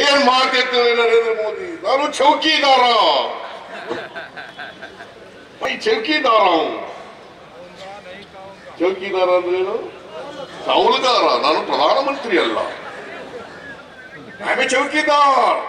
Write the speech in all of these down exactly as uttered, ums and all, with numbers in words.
ಏನ್ ಮಾಡ್ತಿರ್ತಾರೆ ನರೇಂದ್ರ ಮೋದಿ? ನಾನು ಚೌಕಿದಾರ, ಚೌಕಿದಾರ. ಚೌಕಿದಾರ ಅಂದ್ರೇನು? ಕಾವಲುಗಾರ. ನಾನು ಪ್ರಧಾನಮಂತ್ರಿ ಅಲ್ಲ, ಆಮೇಲೆ ಚೌಕಿದಾರ್.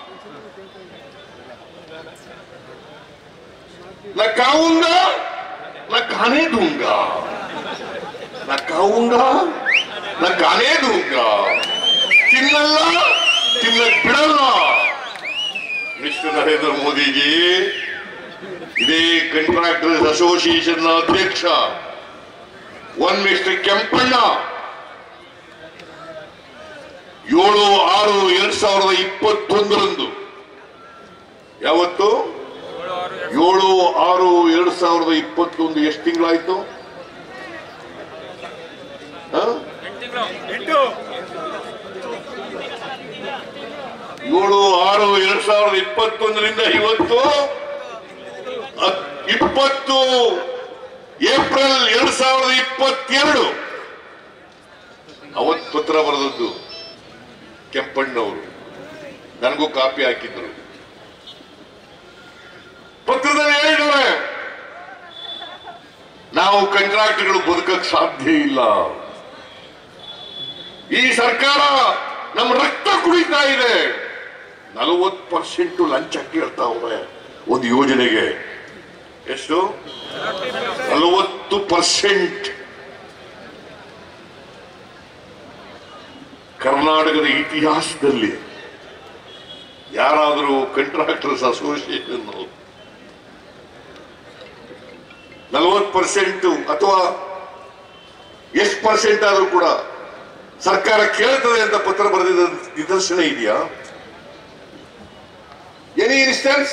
न खाऊंगा न खाने दूंगा, न खाऊंगा न खाने दूंगा, ತಿನ್ನಲ್ಲ ತಿನ್ನಕ್ ಬಿಡಲ್ಲ. ಮಿಸ್ಟರ್ ನರೇಂದ್ರ ಮೋದಿಜಿ, ಇದೇ ಕಾಂಟ್ರಾಕ್ಟರ್ಸ್ ಅಸೋಸಿಯೇಷನ್ ಅಧ್ಯಕ್ಷ ಒನ್ ಮಿಸ್ಟರ್ ಕೆಂಪಣ್ಣ ಏಳು ಆರು ಎರಡ್ ಸಾವಿರದ ಇಪ್ಪತ್ತೊಂದರಂದು, ಯಾವತ್ತು? ಏಳು ಆರು ಎರಡ್ ಸಾವಿರದ ಇಪ್ಪತ್ತೊಂದು. ಎಷ್ಟು ತಿಂಗಳಾಯ್ತು? ಏಳು ಆರು ಎರಡ್ ಸಾವಿರದ ಇಪ್ಪತ್ತೊಂದರಿಂದ ಇವತ್ತು ಇಪ್ಪತ್ತು ಏಪ್ರಿಲ್ ಎರಡ್ ಸಾವಿರದ ಇಪ್ಪತ್ತೆರಡು. ಅವತ್ತು ಪತ್ರ ಬರೆದದ್ದು ಕೆಂಪಣ್ಣವರು, ನನಗೂ ಕಾಪಿ ಹಾಕಿದ್ರು. ಪತ್ರದಲ್ಲಿ ಹೇಳಿದ್ದಾರೆ, ನಾವು ಕಾಂಟ್ರಾಕ್ಟ್ಗಳು ಬದುಕಕ್ಕೆ ಸಾಧ್ಯ ಇಲ್ಲ, ಈ ಸರ್ಕಾರ ನಮ್ಮ ರಕ್ತ ಕುಡಿತಾ ಇದೆ. ನಲವತ್ತು ಪರ್ಸೆಂಟ್ ಲಂಚ ಕೇಳ್ತಾವ್ರೆ ಒಂದು ಯೋಜನೆಗೆ. ಎಷ್ಟು? ನಲವತ್ತು ಪರ್ಸೆಂಟ್. ಕರ್ನಾಟಕದ ಇತಿಹಾಸದಲ್ಲಿ ಯಾರಾದರೂ ಕಾಂಟ್ರಾಕ್ಟರ್ಸ್ ಅಸೋಸಿಯೇಷನ್ ನಲವತ್ತು ಪರ್ಸೆಂಟ್ ಅಥವಾ ಎಷ್ಟು ಪರ್ಸೆಂಟ್ ಆದ್ರೂ ಕೂಡ ಸರ್ಕಾರ ಕೇಳ್ತದೆ ಅಂತ ಪತ್ರ ಬರೆದಿದ್ದ ನಿದರ್ಶನ ಇದೆಯಾ? Any instance?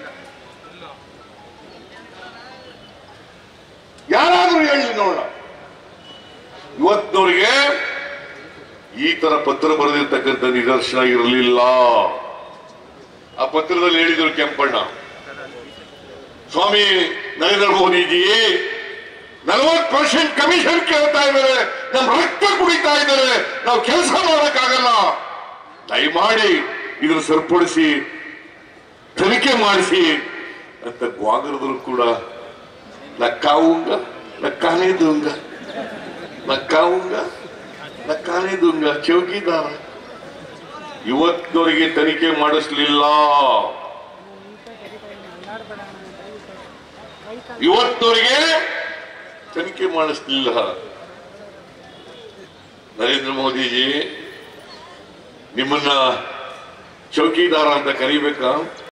ಯಾರಾದ್ರೂ ಹೇಳಿ ನೋಡೋಣ. ಇವತ್ತಿನವರಿಗೆ ಈ ತರ ಪತ್ರ ಬರೆದಿರ್ತಕ್ಕಂಥ ನಿದರ್ಶನ ಇರಲಿಲ್ಲ. ಆ ಪತ್ರದಲ್ಲಿ ಹೇಳಿದ್ರು ಕೆಂಪಣ್ಣ, ಸ್ವಾಮಿ ನರೇಂದ್ರ ಮೋದಿಜಿ ನಲವತ್ತು ಪರ್ಸೆಂಟ್ ಕಮಿಷನ್ ಕೇಳ್ತಾ ಇದ್ದಾರೆ, ನಮ್ಮ ರಕ್ತ ಕುಡಿತಾ ಇದ್ದಾರೆ, ನಾವು ಕೆಲಸ ಮಾಡಕ್ಕಾಗಲ್ಲ, ದಯಮಾಡಿ ಇದನ್ನು ಸರಿಪಡಿಸಿ ತನಿಖೆ ಮಾಡಿಸಿ ಅಂತ ಗ್ವಾಗರದ್ರು ಕೂಡ ನಕ್ಕಾವುಂಗ ನಕ್ಕಾನೇ ದೂಂಗ ನಕ್ಕಾವುಂಗ ನಕ್ಕಾನೇ ದೂಂಗ ಚೌಕಿದಾರ. ಇವತ್ತಿನವರಿಗೆ ತನಿಖೆ ಮಾಡಿಸ್ಲಿಲ್ಲ. ಇವತ್ತಿನವರಿಗೆ ತನಿಖೆ ಮಾಡಿಸ್ಲಿಲ್ಲ. ನರೇಂದ್ರ ಮೋದಿಜಿ, ನಿಮ್ಮನ್ನ ಚೌಕಿದಾರ ಅಂತ ಕರಿಬೇಕಾ?